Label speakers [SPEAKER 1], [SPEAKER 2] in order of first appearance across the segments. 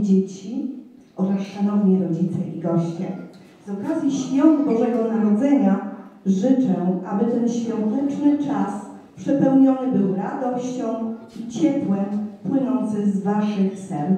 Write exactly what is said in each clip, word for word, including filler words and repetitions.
[SPEAKER 1] dzieci oraz szanowni rodzice i goście. Z okazji Świąt Bożego Narodzenia życzę, aby ten świąteczny czas przepełniony był radością i ciepłem płynący z waszych serc.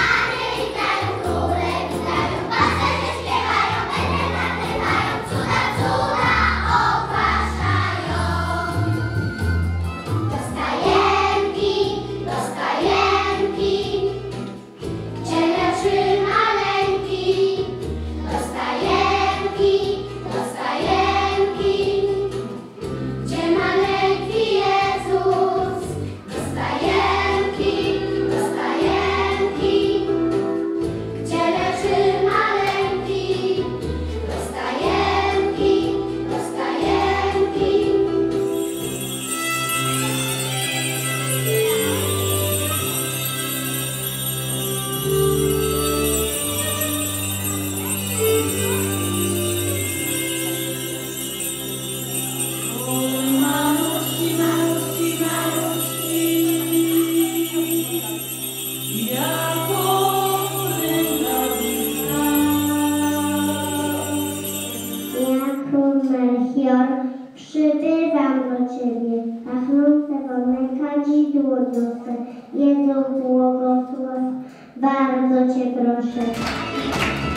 [SPEAKER 2] Przybywam do Ciebie, pachnące wonne kadzidło niosę. Jezu błogosław, bardzo Cię proszę.